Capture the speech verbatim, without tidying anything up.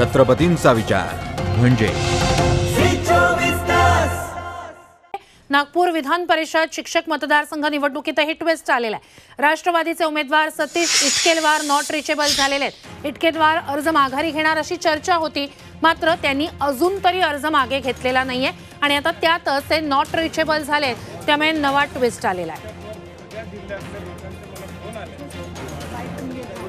छत्रपतींचा विचार म्हणजे नागपूर विधान परिषद शिक्षक मतदारसंघ निवडणुकीतही ट्विस्ट आलेला आहे। राष्ट्रवादीचे उमेदवार सतीश इटकेलवार नॉट रिचेबल झालेले आहेत। इटकेलवार अर्ज माघारी घेणार अशी चर्चा होती, मात्र त्यांनी अजून तरी अर्ज मागे घेतलेला नाहीये आणि आता त्यातच ते नॉट रिचेबल झाले, त्यामुळे नवा ट्विस्ट आलेला आहे।